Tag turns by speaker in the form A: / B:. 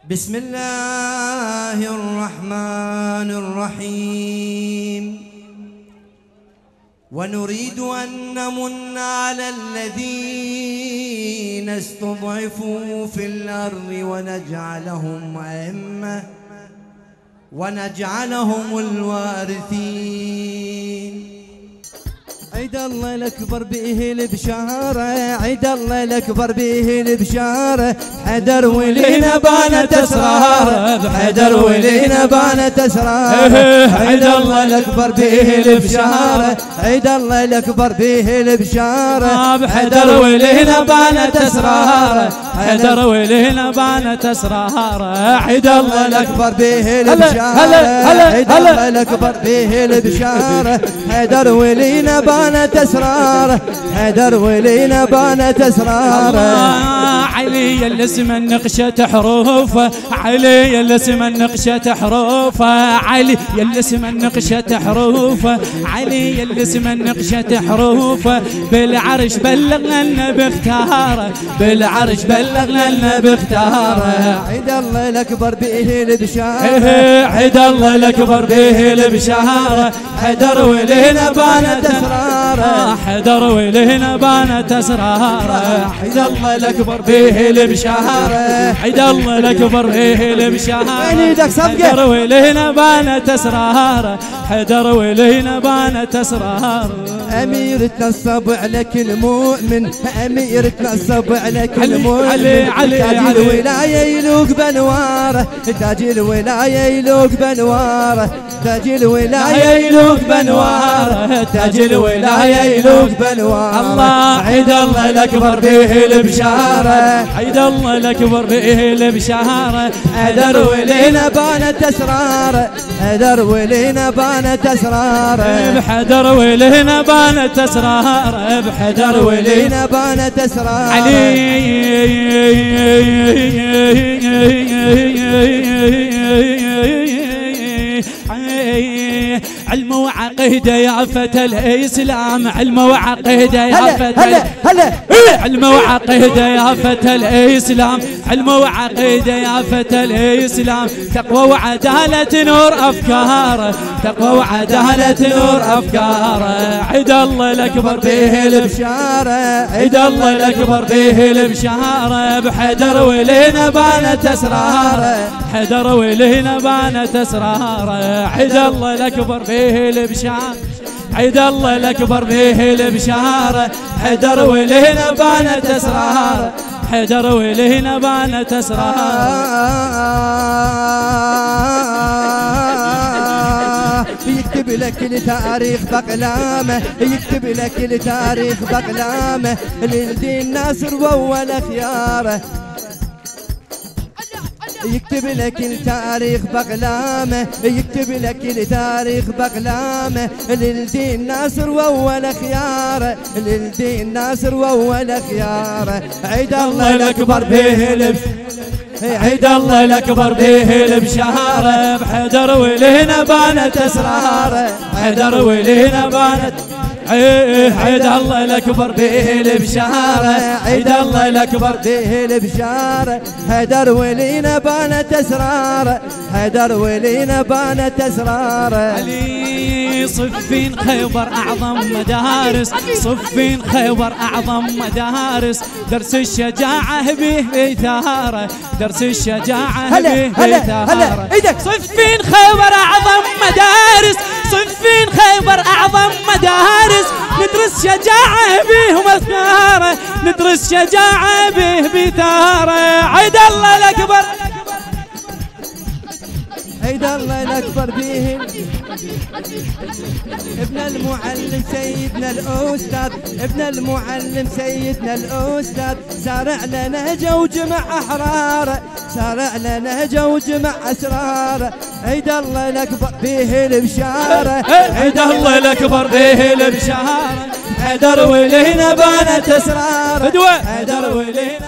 A: بسم الله الرحمن الرحيم. ونريد أن نمن على الذين استضعفوا في الأرض ونجعلهم أئمة ونجعلهم الوارثين. عيد الله الأكبر به البشارة، عيد الله الأكبر به البشارة، حيدر ولينا بانت أسرار، حيدر ولينا بانت أسرار. عيد الله الأكبر به البشارة، عيد الله الأكبر به البشارة، حيدر ولينا بانت أسرار، حيدر ولينا بانت أسرار. عيد الله الأكبر به البشارة، عيد الله الأكبر به البشارة، حيدر ولينا بانت أسرار، حيدر ولينا بانت أسرار.
B: علي اللي اسمه نقشة حروفه، علي اللي اسمه نقشة حروفه، علي اللي اسمه نقشة حروفه، علي اللي اسمه نقشة حروفه. بالعرش بلغنا النبي اختاره، بالعرش بلغنا النبي اختاره.
A: عيد الله الأكبر به البشارة،
B: عيد الله الأكبر به البشارة، حيدر ولينا بانت أسرار، حيدر ولينا بانت أسرار. عيد الله الأكبر به البشارة، عيد الله الأكبر به البشارة، حيدر ولينا بانت أسرار، حيدر ولينا بانت أسرار.
A: أمير تنصب عليك المؤمن، أمير تنصب عليك المؤمن. تاج الولاية يلوق بنواره، تاج الولاية يلوق بنواره، تاج الولاية يلوق بنواره، تاج الولاية يلوق بنواره.
B: الله عيد الله الأكبر به البشارة، عيد الله الأكبر به البشارة،
A: حيدر ولينا بانت أسرار، حيدر ولينا بانت أسرار،
B: بحيدر ولينا بانت أسرار، بحيدر ولينا
A: بانت أسرار.
B: علي علم وعقيدة يا فتى الإسلام، علم وعقيدة يا فتى، علم وعقيدة يا فتى الإسلام، علم وعقيدة يا فتى الإسلام. تقوى وعدالة نور أفكاره، تقوى وعدالة نور أفكاره. عيد الله الأكبر به البشارة، عيد الله الأكبر به البشارة، بحيدر ولينا بانت أسرار، حيدر ولينا بانت أسرار. عيد الله الأكبر به البشارة، عيد الله الأكبر به البشارة، حيدر ولينا بانت أسرار، حيدر ولينا بانت أسرار.
A: يكتب لك التاريخ بقلامه، يكتب لك التاريخ بقلامه، للدين ناصر وأول خياره. يكتب لك التاريخ بقلامه، يكتب لك التاريخ بقلامه، للدين ناصر وأول خياره، للدين ناصر وأول خياره. عيد الله الأكبر به البشارة،
B: عيد الله الأكبر به البشارة، بحيدر ولينا بانت أسرار، حيدر ولينا بانت. عيد الله الأكبر به البشارة، عيد الله الأكبر
A: به البشارة، حيدر ولينا بانت أسرار، حيدر ولينا بانت أسرار.
B: علي صفين خيبر أعظم مدارس، صفين خيبر أعظم مدارس، درس الشجاعة به بثارة، درس الشجاعة به بثارة. صفين خيبر أعظم مدارس، صفين خيبر أعظم مدارس، ندرس شجاعة به ومثارة، ندرس شجاعة به بثارة. عيد الله الأكبر،
A: عيد الله الأكبر به ابن المعلم سيدنا الأستاذ، ابن المعلم سيدنا الأستاذ. سارع لنا وجمع أحرار، سارع لنا وجمع أسرار. عيد الله الأكبر به البشارة،
B: عيد الله الأكبر به البشارة،
A: حيدر ولينا بانت أسرار،
B: حيدر ولينا